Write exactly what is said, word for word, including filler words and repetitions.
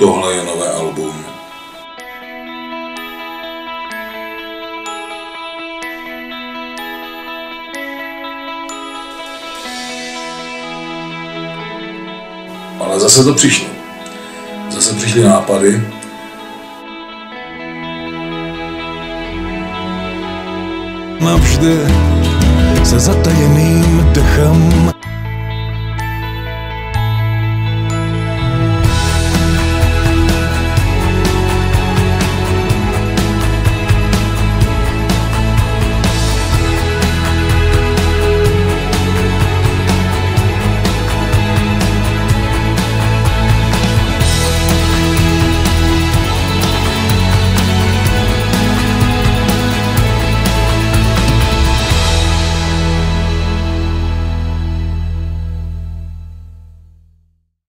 tohle je nové album. Ale zase to přišlo. Zase přišly nápady. Navždy se zatajeným dechem